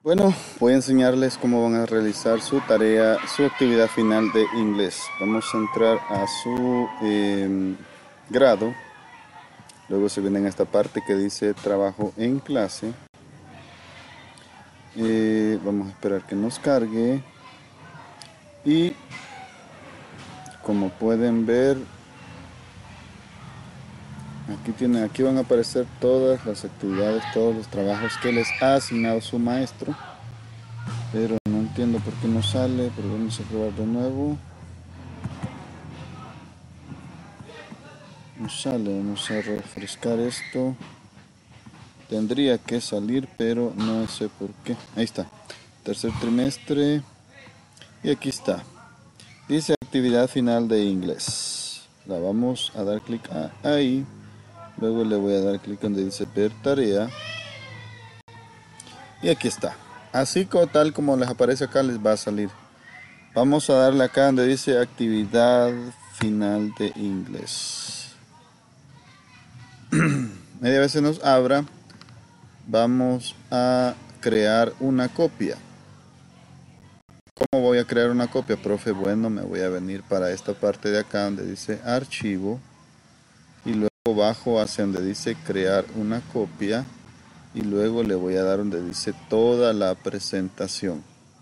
Bueno, voy a enseñarles cómo van a realizar su tarea, su actividad final de inglés. Vamos a entrar a su grado. Luego se viene a esta parte que dice trabajo en clase. Vamos a esperar que nos cargue. Y como pueden ver, aquí van a aparecer todas las actividades, todos los trabajos que les ha asignado su maestro. Pero no entiendo por qué no sale, pero vamos a probar de nuevo. No sale, vamos a refrescar esto. Tendría que salir, pero no sé por qué. Ahí está, tercer trimestre. Y aquí está. Dice actividad final de inglés. La vamos a dar clic ahí. Luego le voy a dar clic donde dice ver tarea. Y aquí está. Así como tal como les aparece acá les va a salir. Vamos a darle acá donde dice actividad final de inglés. Media vez se nos abra. Vamos a crear una copia. ¿Cómo voy a crear una copia, profe? Bueno, me voy a venir para esta parte de acá donde dice archivo y luego bajo hacia donde dice crear una copia y luego le voy a dar donde dice toda la presentación.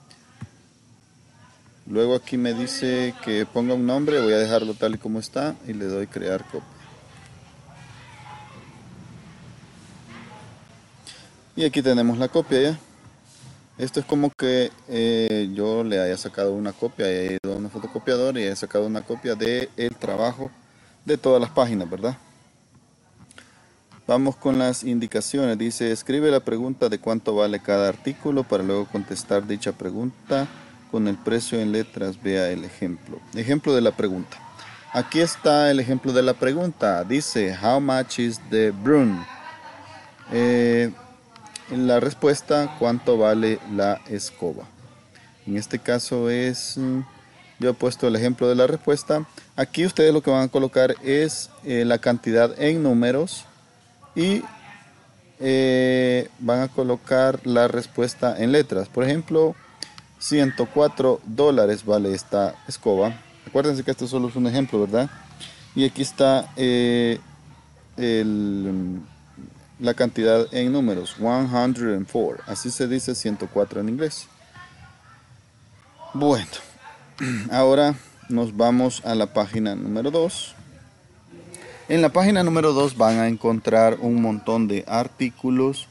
Luego aquí me dice que ponga un nombre, voy a dejarlo tal y como está y le doy crear copia. Y aquí tenemos la copia ya. Esto es como que yo le haya sacado una copia, haya ido a una fotocopiadora y haya sacado una copia del trabajo de todas las páginas, ¿verdad? Vamos con las indicaciones. Dice, escribe la pregunta de cuánto vale cada artículo para luego contestar dicha pregunta con el precio en letras. Vea el ejemplo. Ejemplo de la pregunta. Aquí está el ejemplo de la pregunta. Dice, how much is the broom? La respuesta, ¿cuánto vale la escoba? En este caso yo he puesto el ejemplo de la respuesta. Aquí ustedes lo que van a colocar es la cantidad en números y van a colocar la respuesta en letras. Por ejemplo, $104 vale esta escoba. Acuérdense que esto solo es un ejemplo, ¿verdad? Y aquí está la cantidad en números, 104. Así se dice 104 en inglés. Bueno, ahora nos vamos a la página número 2. En la página número 2 van a encontrar un montón de artículos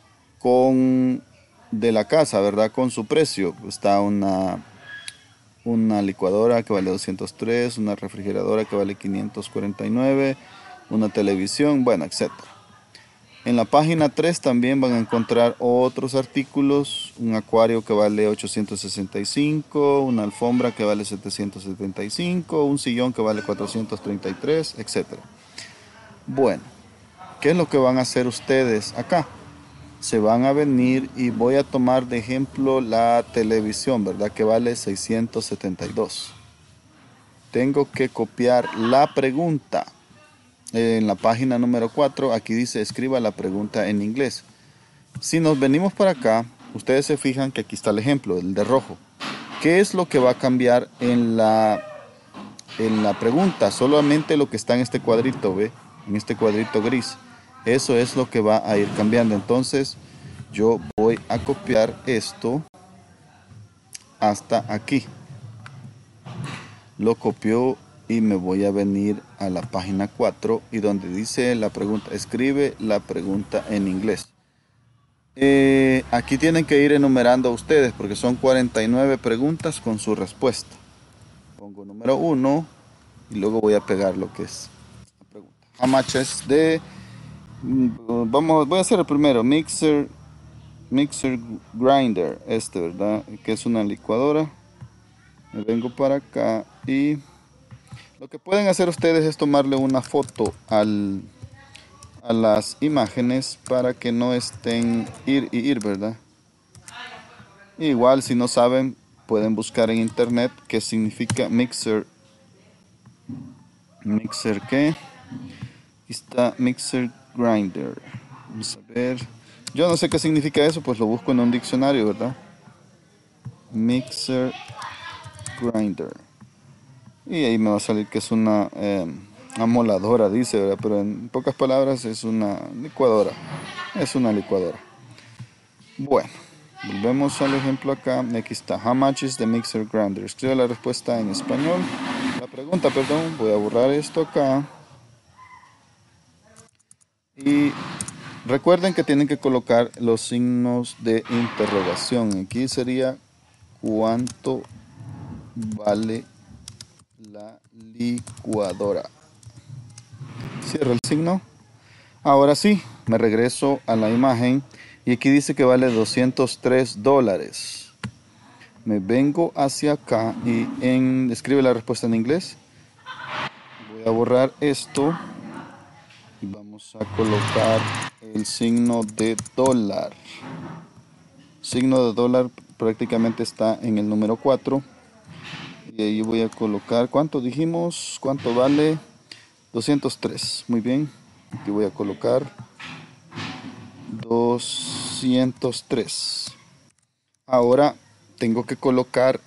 de la casa, ¿verdad? Con su precio. Está una licuadora que vale 203, una refrigeradora que vale 549, una televisión, bueno, etcétera. En la página 3 también van a encontrar otros artículos, un acuario que vale 865, una alfombra que vale 775, un sillón que vale 433, etcétera. Bueno, ¿qué es lo que van a hacer ustedes acá? Se van a venir y voy a tomar de ejemplo la televisión, ¿verdad? Que vale 672. Tengo que copiar la pregunta. En la página número 4, aquí dice escriba la pregunta en inglés. Si nos venimos para acá, ustedes se fijan que aquí está el ejemplo, el de rojo. ¿Qué es lo que va a cambiar en la pregunta? Solamente lo que está en este cuadrito, ¿ve? En este cuadrito gris. Eso es lo que va a ir cambiando. Entonces, yo voy a copiar esto hasta aquí. Lo copio y me voy a venir a la página 4 y donde dice la pregunta, escribe la pregunta en inglés. Aquí tienen que ir enumerando ustedes porque son 49 preguntas con su respuesta. Pongo número 1 y luego voy a pegar lo que es la pregunta. How much is voy a hacer el primero, mixer grinder, ¿verdad? Que es una licuadora. Me vengo para acá y lo que pueden hacer ustedes es tomarle una foto a las imágenes para que no estén ir, ¿verdad? Igual si no saben, pueden buscar en internet qué significa mixer. ¿Mixer qué? Aquí está mixer grinder. Vamos a ver. Yo no sé qué significa eso, pues lo busco en un diccionario, ¿verdad? Mixer grinder. Y ahí me va a salir que es una amoladora, dice, ¿verdad? Pero en pocas palabras es una licuadora. Es una licuadora. Bueno, volvemos al ejemplo acá. Aquí está. How much is the mixer grinder? Escribe la respuesta en español. La pregunta, perdón. Voy a borrar esto acá. Y recuerden que tienen que colocar los signos de interrogación. Aquí sería ¿cuánto vale la licuadora? Cierro el signo. Ahora sí, me regreso a la imagen y aquí dice que vale $203. Me vengo hacia acá y escribe la respuesta en inglés. Voy a borrar esto y vamos a colocar el signo de dólar. Signo de dólar prácticamente está en el número 4 y ahí voy a colocar, ¿cuánto dijimos? ¿Cuánto vale? 203. Muy bien, aquí voy a colocar 203. Ahora tengo que colocar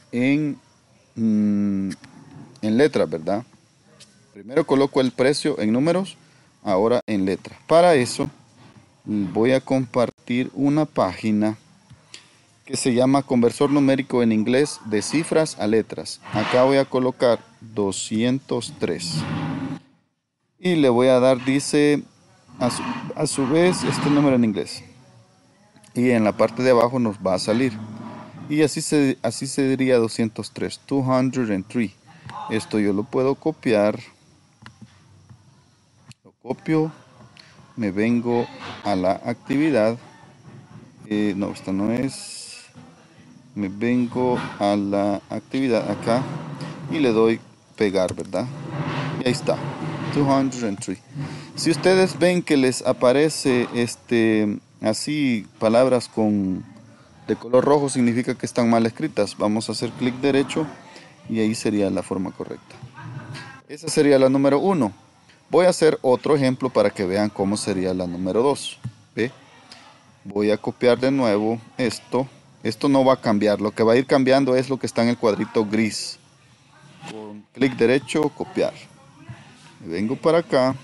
en letras, ¿verdad? Primero coloco el precio en números, ahora en letras. Para eso voy a compartir una página que se llama Conversor Numérico en Inglés de cifras a letras. Acá voy a colocar 203 y le voy a dar, dice, a su vez este número en inglés. Y en la parte de abajo nos va a salir. Y así se diría 203, 203. Esto yo lo puedo copiar. Lo copio, me vengo a la actividad. No, esta no es. Me vengo a la actividad acá y le doy pegar, ¿verdad? Y ahí está, 203. Si ustedes ven que les aparece así palabras de color rojo, significa que están mal escritas. Vamos a hacer clic derecho y ahí sería la forma correcta. Esa sería la número 1. Voy a hacer otro ejemplo para que vean cómo sería la número 2. ¿Ve? Voy a copiar de nuevo esto. Esto no va a cambiar. Lo que va a ir cambiando es lo que está en el cuadrito gris. Con clic derecho, copiar. Me vengo para acá.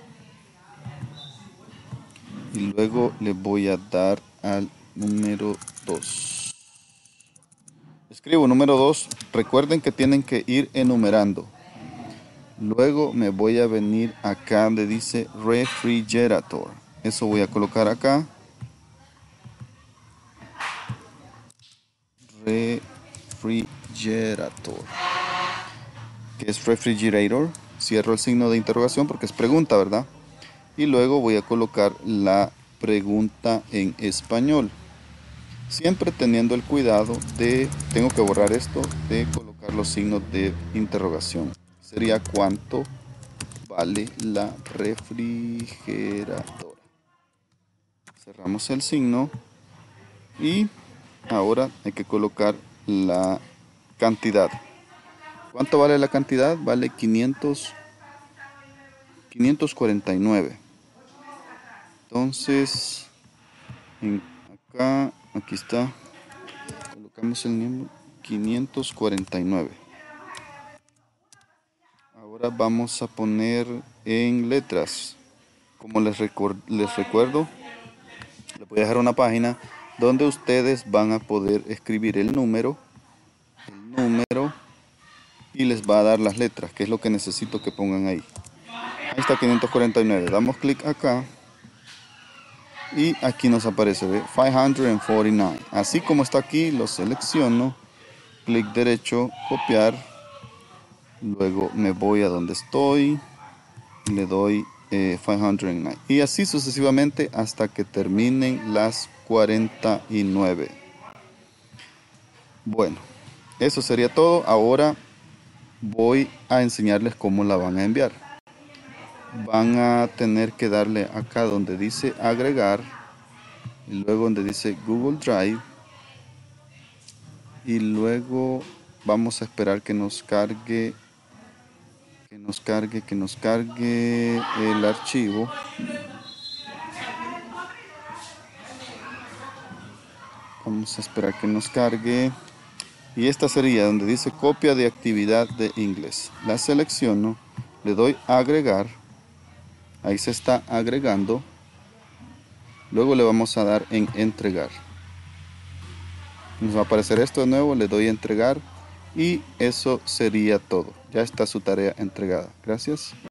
Y luego le voy a dar al número 2. Escribo número 2. Recuerden que tienen que ir enumerando. Luego me voy a venir acá donde dice refrigerator. Eso voy a colocar acá. Refrigerator. ¿Qué es refrigerator? Cierro el signo de interrogación porque es pregunta, ¿verdad? Y luego voy a colocar la pregunta en español. Siempre teniendo el cuidado de, tengo que borrar esto, de colocar los signos de interrogación. Sería ¿cuánto vale la refrigeradora? Cerramos el signo y ahora hay que colocar la cantidad. ¿Cuánto vale la cantidad? Vale 549. Entonces, aquí está, colocamos el número 549. Ahora vamos a poner en letras. Como les recuerdo, les voy a dejar una página donde ustedes van a poder escribir el número y les va a dar las letras, que es lo que necesito que pongan ahí. Ahí está 549. Damos clic acá y aquí nos aparece, ¿ve? 549. Así como está aquí, lo selecciono, clic derecho, copiar. Luego me voy a donde estoy y le doy 509. Y así sucesivamente hasta que terminen las 49. Bueno, eso sería todo. Ahora voy a enseñarles cómo la van a enviar. Van a tener que darle acá donde dice agregar y luego donde dice Google Drive y luego vamos a esperar que nos cargue el archivo. Vamos a esperar que nos cargue. Y esta sería donde dice copia de actividad de inglés. La selecciono, le doy a agregar. Ahí se está agregando. Luego le vamos a dar en entregar. Nos va a aparecer esto de nuevo, le doy a entregar y eso sería todo. Ya está su tarea entregada. Gracias.